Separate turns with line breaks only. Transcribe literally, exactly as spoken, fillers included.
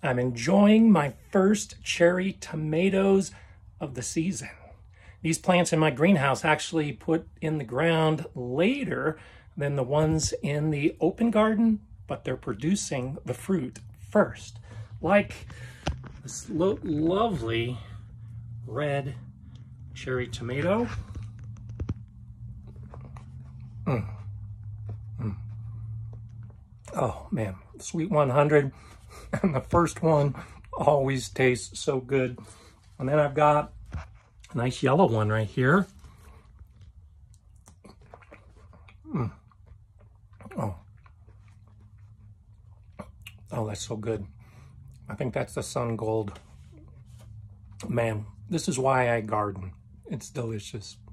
I'm enjoying my first cherry tomatoes of the season. These plants in my greenhouse actually put in the ground later than the ones in the open garden, but they're producing the fruit first. Like this lo lovely red cherry tomato. Mm. Mm. Oh man, Sweet one hundred. And the first one always tastes so good. And then I've got a nice yellow one right here. Mm. Oh. Oh, that's so good. I think that's the Sun Gold. Man, this is why I garden. It's delicious.